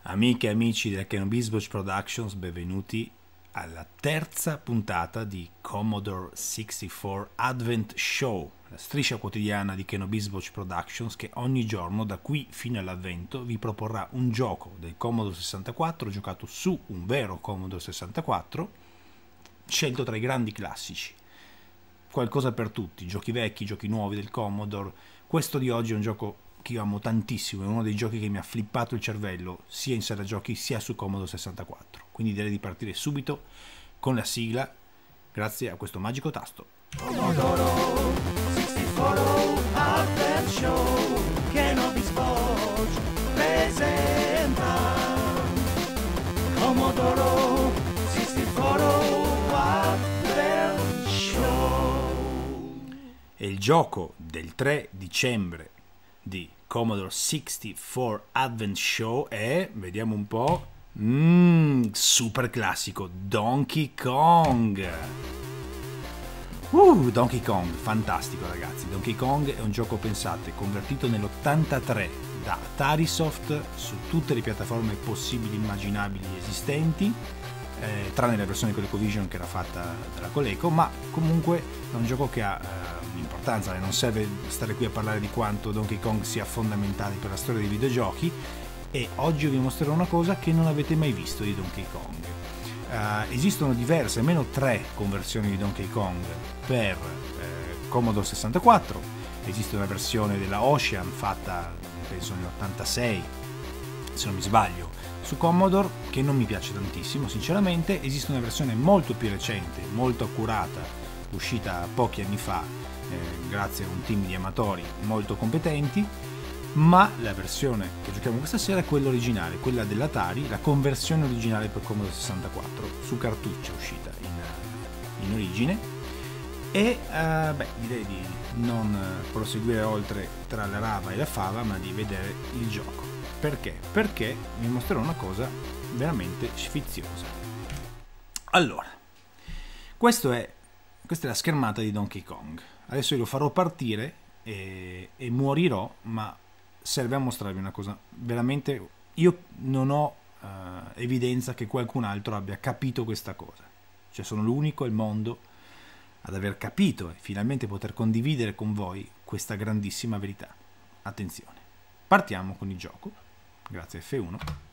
Amiche e amici del Kenobisboch Productions, benvenuti alla terza puntata di Commodore 64 Advent Show, la striscia quotidiana di Kenobisboch Productions che ogni giorno da qui fino all'avvento vi proporrà un gioco del Commodore 64 giocato su un vero Commodore 64, scelto tra i grandi classici. Qualcosa per tutti, giochi vecchi, giochi nuovi del Commodore. Questo di oggi è un gioco che io amo tantissimo, è uno dei giochi che mi ha flippato il cervello sia in sala giochi sia su Commodore 64, quindi direi di partire subito con la sigla grazie a questo magico tasto. Commodore 64 Advent Show, Kenobisboch presenta Commodore 64 Advent Show. E il gioco del 3 dicembre di Commodore 64 Advent Show è, vediamo un po', super classico, Donkey Kong. Donkey Kong, fantastico ragazzi. Donkey Kong è un gioco, pensate, convertito nell'83 da Atarisoft su tutte le piattaforme possibili, immaginabili esistenti, tranne la versione ColecoVision che era fatta dalla Coleco, ma comunque è un gioco che ha un'importanza, non serve stare qui a parlare di quanto Donkey Kong sia fondamentale per la storia dei videogiochi, e oggi vi mostrerò una cosa che non avete mai visto di Donkey Kong. Esistono diverse, almeno 3 conversioni di Donkey Kong per Commodore 64. Esiste una versione della Ocean fatta penso nell'86, se non mi sbaglio, su Commodore, che non mi piace tantissimo sinceramente. Esiste una versione molto più recente, molto accurata, uscita pochi anni fa grazie a un team di amatori molto competenti, ma la versione che giochiamo questa sera è quella originale, quella dell'Atari, la conversione originale per Commodore 64 su cartuccia uscita in origine. E direi di non proseguire oltre tra la rava e la fava, ma di vedere il gioco. Perché? Perché vi mostrerò una cosa veramente sfiziosa. Allora, questa è la schermata di Donkey Kong. Adesso io lo farò partire e morirò, ma serve a mostrarvi una cosa. Veramente io non ho evidenza che qualcun altro abbia capito questa cosa. Cioè sono l'unico al mondo ad aver capito e finalmente poter condividere con voi questa grandissima verità. Attenzione, partiamo con il gioco. Grazie F1.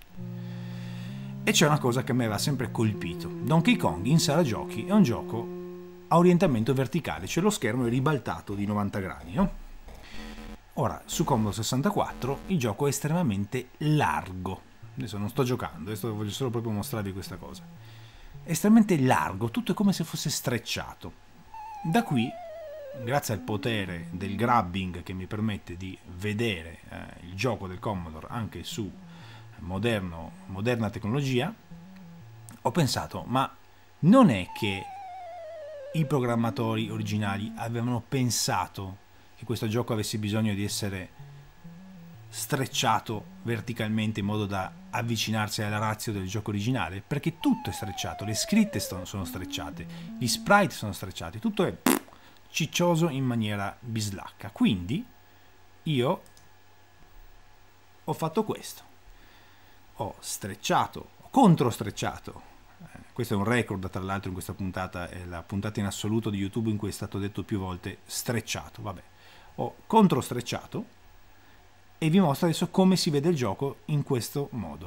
E c'è una cosa che a me aveva sempre colpito. Donkey Kong in sala giochi è un gioco a orientamento verticale, cioè lo schermo è ribaltato di 90 gradi, no? Ora, su Commodore 64 il gioco è estremamente largo. Adesso non sto giocando, adesso voglio solo proprio mostrarvi questa cosa. È estremamente largo, tutto è come se fosse strecciato. Da qui, grazie al potere del grabbing che mi permette di vedere il gioco del Commodore anche su moderna tecnologia, ho pensato, ma non è che i programmatori originali avevano pensato che questo gioco avesse bisogno di essere strecciato verticalmente in modo da avvicinarsi alla ratio del gioco originale? Perché tutto è strecciato, le scritte sono strecciate, gli sprite sono strecciati, tutto è ciccioso in maniera bislacca. Quindi io ho fatto questo, ho strecciato, ho controstrecciato. Questo è un record, tra l'altro, in questa puntata è la puntata in assoluto di YouTube in cui è stato detto più volte strecciato. Vabbè, ho controstrecciato e vi mostro adesso come si vede il gioco in questo modo.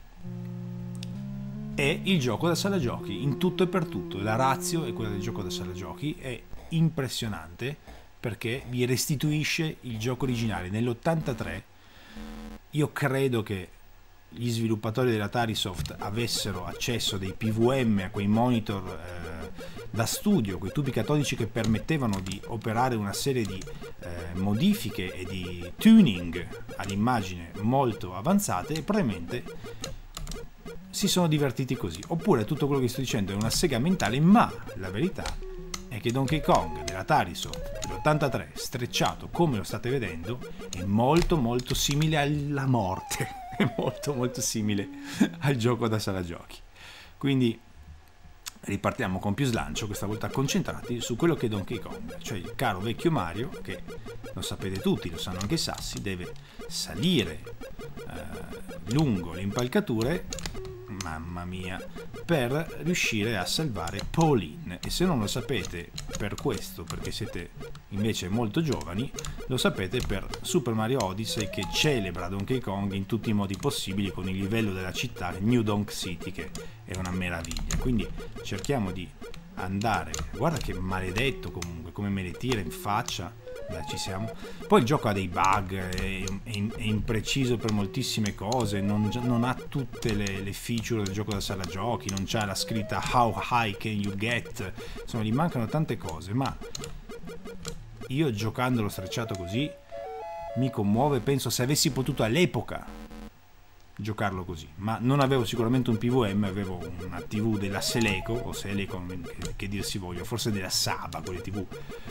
È il gioco da sala giochi in tutto e per tutto. La ratio è quella del gioco da sala giochi, è impressionante perché vi restituisce il gioco originale. Nell'83 io credo che gli sviluppatori dell'Atarisoft avessero accesso a dei PVM, a quei monitor da studio, quei tubi catodici che permettevano di operare una serie di modifiche e di tuning all'immagine molto avanzate, e probabilmente si sono divertiti così. Oppure tutto quello che sto dicendo è una sega mentale, ma la verità è che Donkey Kong dell'Atarisoft dell'83 strecciato come lo state vedendo è molto molto simile alla morte. È molto molto simile al gioco da sala giochi. Quindi ripartiamo con più slancio, questa volta concentrati su quello che è Donkey Kong, cioè il caro vecchio Mario che, lo sapete tutti, lo sanno anche i sassi, deve salire lungo le impalcature, mamma mia, per riuscire a salvare Pauline. E se non lo sapete per questo, perché siete invece molto giovani, lo sapete per Super Mario Odyssey, che celebra Donkey Kong in tutti i modi possibili con il livello della città New Donk City, che è una meraviglia. Quindi cerchiamo di andare, guarda che maledetto comunque, come me le tira in faccia. Beh, ci siamo. Poi il gioco ha dei bug, è impreciso per moltissime cose, non ha tutte le feature del gioco da sala giochi, non c'ha la scritta how high can you get, insomma gli mancano tante cose, ma io giocandolo strecciato così mi commuove. Penso se avessi potuto all'epoca giocarlo così, ma non avevo sicuramente un PVM, avevo una TV della Seleco o Seleco, che dir si voglia, forse della Saba, quelle TV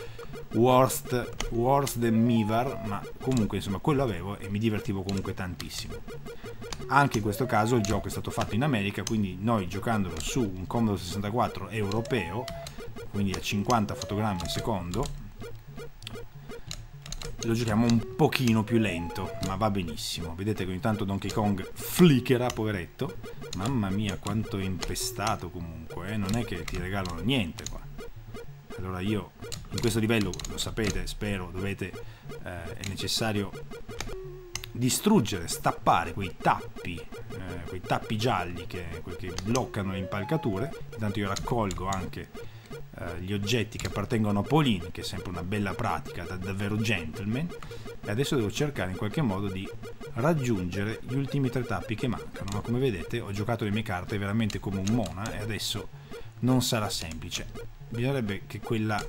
worse than Mivar, ma comunque insomma quello avevo e mi divertivo comunque tantissimo. Anche in questo caso il gioco è stato fatto in America, quindi noi giocandolo su un Commodore 64 europeo, quindi a 50 fotogrammi al secondo, lo giochiamo un pochino più lento, ma va benissimo. Vedete che ogni tanto Donkey Kong flickera, poveretto. Mamma mia quanto è impestato comunque, non è che ti regalano niente qua. Allora io in questo livello, lo sapete, spero, è necessario distruggere, stappare quei tappi gialli che bloccano le impalcature. Intanto io raccolgo anche gli oggetti che appartengono a Pauline, che è sempre una bella pratica, davvero gentleman, e adesso devo cercare in qualche modo di raggiungere gli ultimi 3 tappi che mancano, ma come vedete ho giocato le mie carte veramente come un mona e adesso non sarà semplice. Bisognerebbe che quella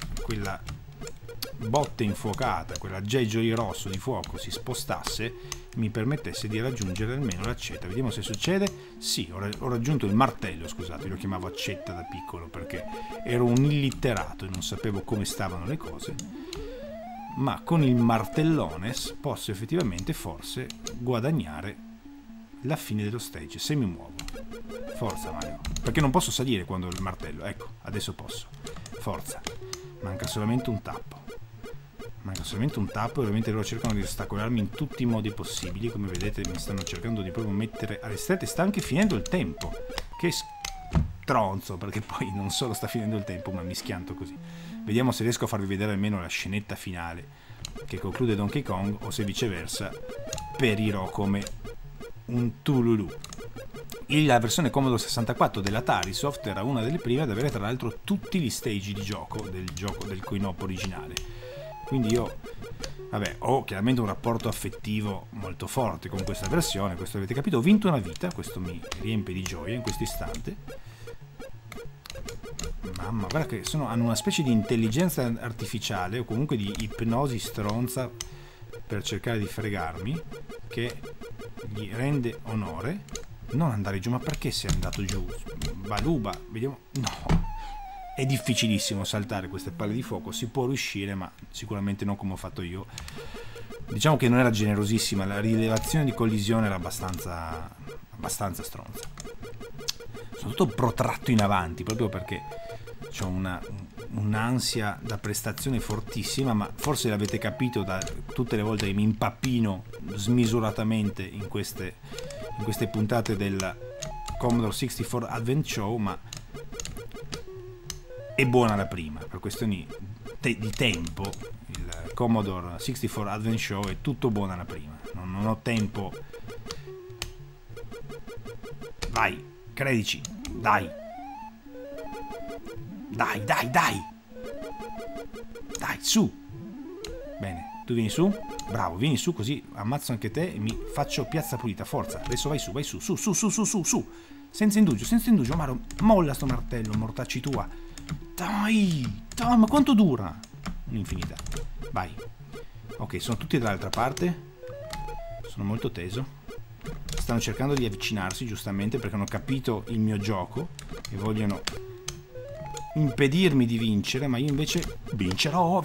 botte infuocata, quell'aggeggio rosso di fuoco si spostasse, mi permettesse di raggiungere almeno l'accetta. Vediamo se succede. Sì, ho raggiunto il martello, scusate, lo chiamavo accetta da piccolo perché ero un illitterato e non sapevo come stavano le cose, ma con il martellones posso effettivamente forse guadagnare la fine dello stage se mi muovo. Forza Mario, perché non posso salire quando ho il martello. Ecco, adesso posso. Forza, manca solamente un tappo. E ovviamente loro cercano di ostacolarmi in tutti i modi possibili. Come vedete mi stanno cercando di proprio mettere alle strette. Sta anche finendo il tempo. Che stronzo, perché poi non solo sta finendo il tempo, ma mi schianto così. Vediamo se riesco a farvi vedere almeno la scenetta finale che conclude Donkey Kong, o se viceversa perirò come un tululu. La versione Commodore 64 della Tarisoft era una delle prime ad avere tra l'altro tutti gli stage di gioco del coin-op originale. Quindi io, vabbè, ho chiaramente un rapporto affettivo molto forte con questa versione, questo avete capito. Ho vinto una vita, questo mi riempie di gioia in questo istante. Mamma, guarda che hanno una specie di intelligenza artificiale o comunque di ipnosi stronza per cercare di fregarmi, che gli rende onore. Non andare giù, ma perché sei andato giù? Baluba, vediamo. No, è difficilissimo saltare queste palle di fuoco. Si può riuscire, ma sicuramente non come ho fatto io. Diciamo che non era generosissima, la rilevazione di collisione era abbastanza stronza. Sono tutto protratto in avanti proprio perché ho un'ansia da prestazione fortissima, ma forse l'avete capito da tutte le volte che mi impappino smisuratamente in queste puntate del Commodore 64 Advent Show, ma è buona la prima, per questioni di tempo. Il Commodore 64 Advent Show è tutto buona la prima, non ho tempo. Vai, credici, dai, su. Bene, tu vieni su, bravo, vieni su così ammazzo anche te e mi faccio piazza pulita. Forza, adesso vai su, su, senza indugio, Mario, molla sto martello, mortacci tua. Dai, ma quanto dura? Un'infinità. Vai. Ok, sono tutti dall'altra parte. Sono molto teso. Stanno cercando di avvicinarsi, giustamente, perché hanno capito il mio gioco e vogliono impedirmi di vincere, ma io invece vincerò.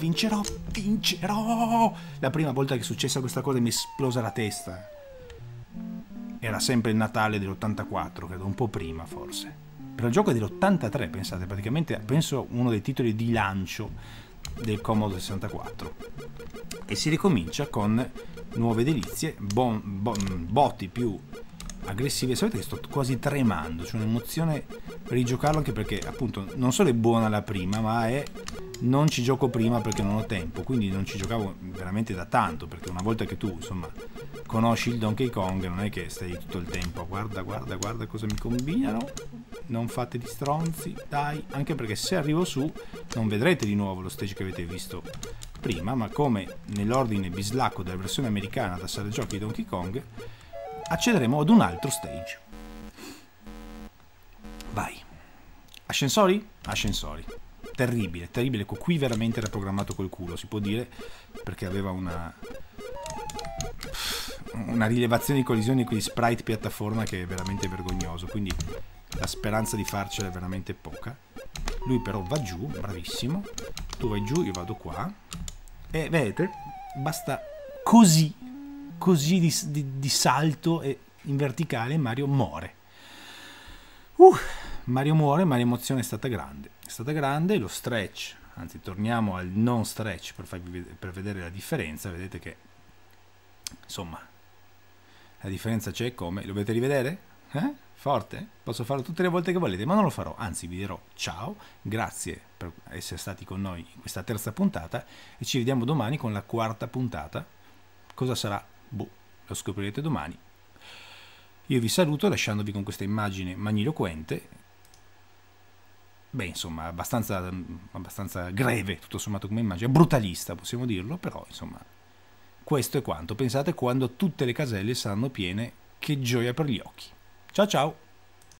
La prima volta che è successa questa cosa mi è esplosa la testa. Era sempre il Natale dell'84, credo, un po' prima forse. Però il gioco è dell'83, pensate, praticamente penso uno dei titoli di lancio del Commodore 64. E si ricomincia con nuove delizie, botti più aggressive. Sapete che sto quasi tremando, c'è un'emozione per rigiocarlo, anche perché appunto non solo è buona la prima, ma è non ci gioco prima perché non ho tempo, quindi non ci giocavo veramente da tanto, perché una volta che tu insomma conosci il Donkey Kong non è che stai tutto il tempo guarda cosa mi combinano, non fate di stronzi, dai, anche perché se arrivo su non vedrete di nuovo lo stage che avete visto prima, ma come nell'ordine bislacco della versione americana da sala giochi di Donkey Kong accederemo ad un altro stage. Vai. Ascensori? Ascensori. Terribile, terribile. Qui veramente era programmato col culo, si può dire, perché aveva una rilevazione di collisioni con gli sprite piattaforma che è veramente vergognoso, quindi la speranza di farcela è veramente poca. Lui però va giù, bravissimo. Tu vai giù, io vado qua. E vedete, basta così di salto e in verticale Mario muore. Mario muore, ma l'emozione è stata grande. È stata grande, lo stretch, anzi torniamo al non stretch per vedere la differenza. Vedete che insomma la differenza c'è, come lo volete rivedere? Forte? Posso farlo tutte le volte che volete, ma non lo farò, anzi vi dirò ciao, grazie per essere stati con noi in questa terza puntata e ci vediamo domani con la quarta puntata. Cosa sarà? Boh, lo scoprirete domani. Io vi saluto lasciandovi con questa immagine magniloquente, beh insomma abbastanza greve tutto sommato come immagine, brutalista possiamo dirlo, però insomma questo è quanto. Pensate quando tutte le caselle saranno piene, che gioia per gli occhi. Ciao ciao!